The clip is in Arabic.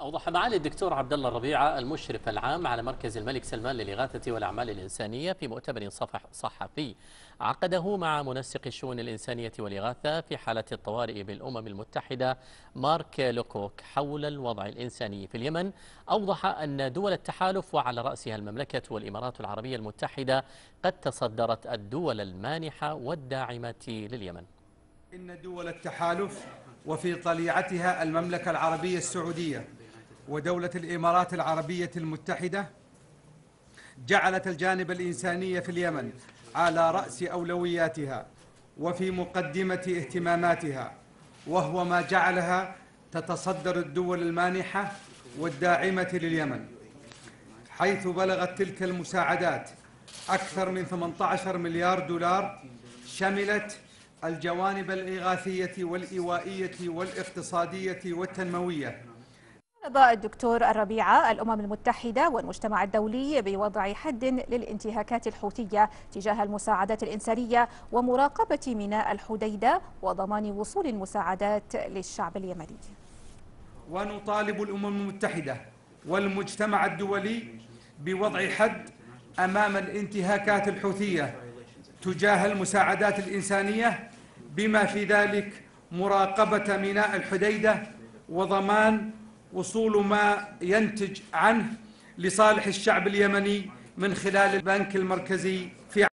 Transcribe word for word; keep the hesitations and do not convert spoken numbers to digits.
أوضح معالي الدكتور عبد الله الربيعة المشرف العام على مركز الملك سلمان للإغاثة والأعمال الإنسانية في مؤتمر صحفي عقده مع منسق الشؤون الإنسانية والإغاثة في حالة الطوارئ بالأمم المتحدة مارك لوكوك حول الوضع الإنساني في اليمن. أوضح أن دول التحالف وعلى رأسها المملكة والإمارات العربية المتحدة قد تصدرت الدول المانحة والداعمة لليمن. إن دول التحالف وفي طليعتها المملكة العربية السعودية ودولة الإمارات العربية المتحدة جعلت الجانب الإنساني في اليمن على رأس أولوياتها وفي مقدمة اهتماماتها، وهو ما جعلها تتصدر الدول المانحة والداعمة لليمن، حيث بلغت تلك المساعدات أكثر من ثمانية عشر مليار دولار، شملت الجوانب الإغاثية والإيوائية والاقتصادية والتنموية. طالب الدكتور الربيعة الأمم المتحدة والمجتمع الدولي بوضع حد للانتهاكات الحوثية تجاه المساعدات الإنسانية ومراقبة ميناء الحديدة وضمان وصول المساعدات للشعب اليمني. ونطالب الأمم المتحدة والمجتمع الدولي بوضع حد أمام الانتهاكات الحوثية تجاه المساعدات الإنسانية، بما في ذلك مراقبة ميناء الحديدة وضمان وصول ما ينتج عنه لصالح الشعب اليمني من خلال البنك المركزي